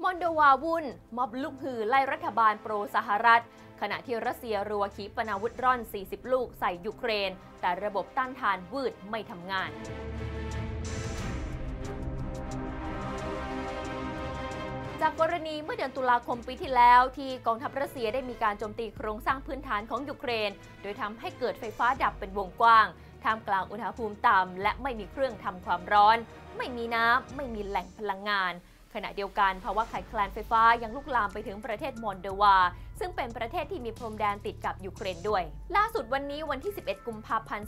มอนโดวาวุ่นม็อบลุกฮือไล่รัฐบาลโปรสหรัฐขณะที่รัสเซียรัวขีปนาวุธร่อน 40 ลูกใส่ยูเครนแต่ระบบต้านทานวืดไม่ทำงานจากกรณีเมื่อเดือนตุลาคมปีที่แล้วที่กองทัพรัสเซียได้มีการโจมตีโครงสร้างพื้นฐานของยูเครนโดยทำให้เกิดไฟฟ้าดับเป็นวงกว้างท่ามกลางอุณหภูมิต่ำและไม่มีเครื่องทำความร้อนไม่มีน้ำไม่มีแหล่งพลังงานขณะเดียวกันภาวะขาดแคลนไฟฟ้ายังลุกลามไปถึงประเทศมอนโดวาซึ่งเป็นประเทศที่มีพรมแดนติดกับยูเครนด้วยล่าสุดวันนี้วันที่ 11 กุมภาพันธ์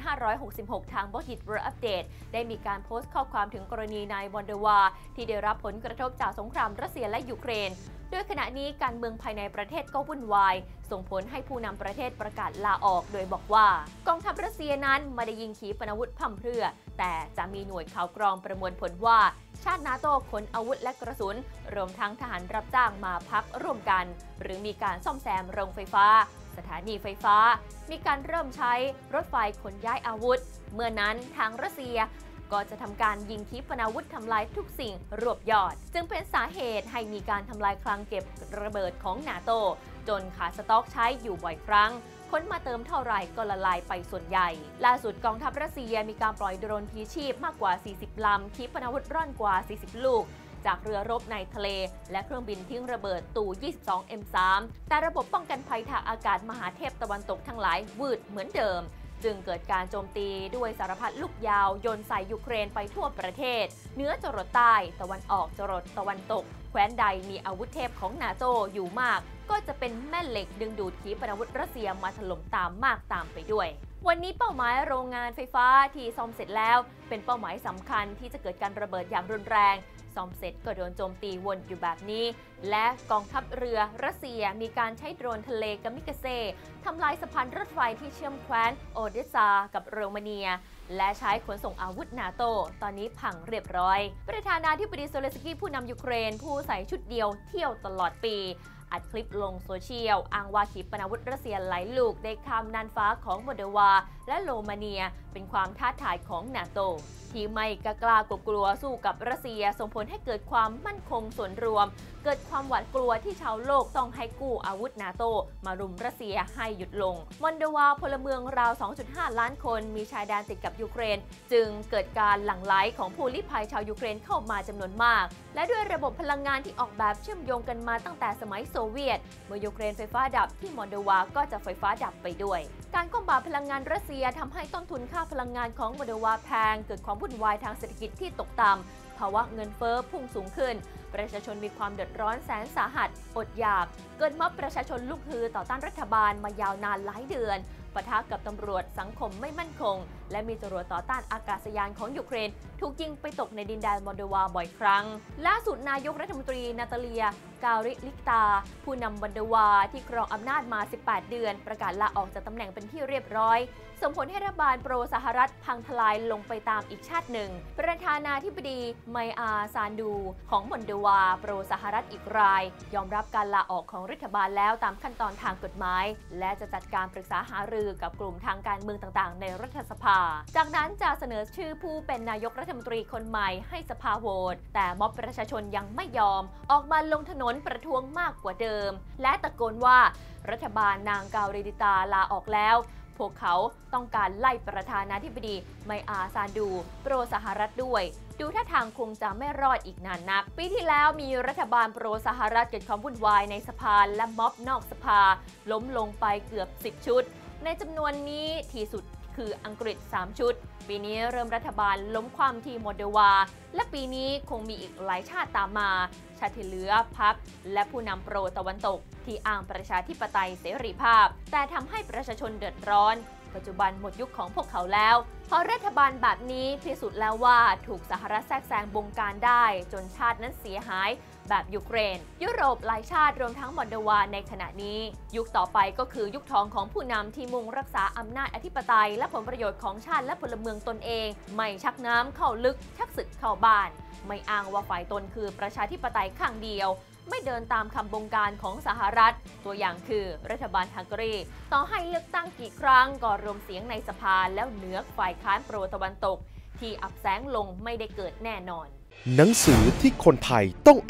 2566 ทาง Bogit World Update ได้มีการโพสต์ข้อความถึงกรณีนายมอนโดวาที่ได้รับผลกระทบจากสงครามรัสเซียและยูเครนโดยขณะนี้การเมืองภายในประเทศก็วุ่นวายส่งผลให้ผู้นำประเทศประกาศลาออกโดยบอกว่ากองทัพรัสเซียนั้นไม่ได้ยิงขีปนาวุธพร่ำเพรื่อแต่จะมีหน่วยข่าวกรองประมวลผลว่าชาตินาโต้ขนอาวุธและกระสุนรวมทั้งทหารรับจ้างมาพักร่วมกันหรือมีการซ่อมแซมโรงไฟฟ้าสถานีไฟฟ้ามีการเริ่มใช้รถไฟขนย้ายอาวุธเมื่อนั้นทางรัสเซียก็จะทำการยิงขีปนาวุธทำลายทุกสิ่งรวบยอดจึงเป็นสาเหตุให้มีการทำลายคลังเก็บระเบิดของนาโต้จนขาดสต็อกใช้อยู่บ่อยครั้งค้นมาเติมเท่าไหร่ก็ละลายไปส่วนใหญ่ล่าสุดกองทัพรัสเซียมีการปล่อยโดรนพลีชีพมากกว่า 40 ลำขีปนาวุธร่อนกว่า 40 ลูกจากเรือรบในทะเลและเครื่องบินทิ้งระเบิดตู่ 22 M3 แต่ระบบป้องกันภัยทางอากาศมหาเทพตะวันตกทั้งหลายวืดเหมือนเดิมจึงเกิดการโจมตีด้วยสารพัดลูกยาวโยนใส่ยูเครนไปทั่วประเทศเหนือจรดใต้ตะวันออกจรดตะวันตกแคว้นใดมีอาวุธเทพของนาโต้อยู่มากก็จะเป็นแม่เหล็กดึงดูดขีปนาวุธรัสเซียมาถล่มตามมากตามไปด้วยวันนี้เป้าหมายโรงงานไฟฟ้าที่ซ่อมเสร็จแล้วเป็นเป้าหมายสำคัญที่จะเกิดการระเบิดอย่างรุนแรงซ่อมเสร็จก็โดนโจมตีวนอยู่แบบนี้และกองทัพเรือรัสเซียมีการใช้โดรนทะเลกามิกาเซ่ทำลายสะพานรถไฟที่เชื่อมแคว้นโอเดสซากับโรมาเนียและใช้ขนส่งอาวุธนาโต้ตอนนี้พังเรียบร้อยประธานาธิบดีโซเลนสกี้ผู้นำยูเครนผู้ใส่ชุดเดียวเที่ยวตลอดปีอัดคลิปลงโซเชียลอ้างว่าขีปนาวุธรัสเซียหลายลูกได้ข้ามน่านฟ้าของโมลโดวาและโรมาเนียเป็นความท้าทายของนาโต้ที่ไม่กล้ากลัวสู้กับรัสเซียส่งผลให้เกิดความมั่นคงส่วนรวมเกิดความหวาดกลัวที่ชาวโลกต้องให้กู้อาวุธนาโต้มารุมรัสเซียให้หยุดลงมอนโดวาพลเมืองราว 2.5 ล้านคนมีชายแดนติดกับยูเครนจึงเกิดการหลั่งไหลของผู้ลี้ภัยชาวยูเครนเข้ามาจำนวนมากและด้วยระบบพลังงานที่ออกแบบเชื่อมโยงกันมาตั้งแต่สมัยโซเวียตเมื่อยูเครนไฟฟ้าดับที่มอนโดวาก็จะไฟฟ้าดับไปด้วยการคว่ำบาตรพลังงานรัสเซียทำให้ต้นทุนค่าพลังงานของมอนโดวาแพงเกิดความวุ่นวายทางเศรษฐกิจที่ตกต่ำภาวะเงินเฟ้อพุ่งสูงขึ้นประชาชนมีความเดือดร้อนแสนสาหัสอดอยากเกิดม็อบประชาชนลุกฮือต่อต้านรัฐบาลมายาวนานหลายเดือนปะทะกับตำรวจสังคมไม่มั่นคงและมีจรวดต่อต้านอากาศยานของยูเครนถูกยิงไปตกในดินแดนมอลโดวาบ่อยครั้งล่าสุดนายกรัฐมนตรีนาตาเลียกาลิลิกตาผู้นำมอลโดวาที่ครองอำนาจมา 18 เดือนประกาศลาออกจากตำแหน่งเป็นที่เรียบร้อยส่งผลให้รัฐบาลโปรสหรัฐพังทลายลงไปตามอีกชาติหนึ่งประธานาธิบดีไมอาซานดูของมอลโดวาโปรสหรัฐอีกรายยอมรับการลาออกของรัฐบาลแล้วตามขั้นตอนทางกฎหมายและจะจัดการปรึกษาหารือกับกลุ่มทางการเมืองต่างๆในรัฐสภาจากนั้นจะเสนอชื่อผู้เป็นนายกรัฐมนตรีคนใหม่ให้สภาโหวตแต่ม็อบประชาชนยังไม่ยอมออกมาลงถนนประท้วงมากกว่าเดิมและตะโกนว่ารัฐบาลนางกาลิลิตาลาออกแล้วพวกเขาต้องการไล่ประธานาธิบดีไมอาซานดูโปรสหรัฐด้วยดูท่าทางคงจะไม่รอดอีกนานนักปีที่แล้วมีรัฐบาลโปรสหรัฐเกิดความวุ่นวายในสภาและม็อบนอกสภาล้มลงไปเกือบ10 ชุดในจำนวนนี้ที่สุดคืออังกฤษ3 ชุดปีนี้เริ่มรัฐบาลล้มคว่ำที่มอลโดวาและปีนี้คงมีอีกหลายชาติตามมาชาติที่เหลือพรรคและผู้นำโปรตะวันตกที่อ้างประชาธิปไตยเสรีภาพแต่ทำให้ประชาชนเดือดร้อนปัจจุบันหมดยุคของพวกเขาแล้วเพราะรัฐบาลแบบนี้พิสูจน์แล้วว่าถูกสหรัฐแทรกแซงบงการได้จนชาตินั้นเสียหายแบบยูเครนยุโรปหลายชาติรวมทั้งมอลโดวาในขณะนี้ยุคต่อไปก็คือยุคทองของผู้นำที่มุ่งรักษาอำนาจอธิปไตยและผลประโยชน์ของชาติและพลเมืองตนเองไม่ชักน้ำเข้าลึกชักศึกเข้าบ้านไม่อ้างว่าฝ่ายตนคือประชาธิปไตยข้างเดียวไม่เดินตามคำบงการของสหรัฐตัวอย่างคือรัฐบาลฮังการีต่อให้เลือกตั้งกี่ครั้งก็รวมเสียงในสภาแล้วเหนือฝ่ายค้านโปรตะวันตกที่อับแสงลงไม่ได้เกิดแน่นอนหนังสือที่คนไทยต้องอ่าน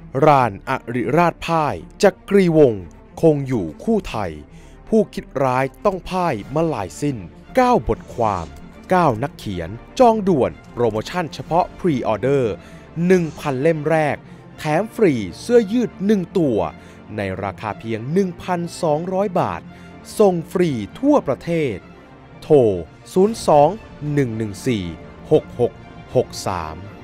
รานอริราชพ่ายจักรีวงศ์คงอยู่คู่ไทยผู้คิดร้ายต้องพ่ายมาหลายสิ้น9 บทความ 9 นักเขียนจองด่วนโปรโมชั่นเฉพาะพรีออเดอร์ 1,000 เล่มแรกแถมฟรีเสื้อยืด1 ตัวในราคาเพียง 1,200 บาทส่งฟรีทั่วประเทศโทร 02 114 6663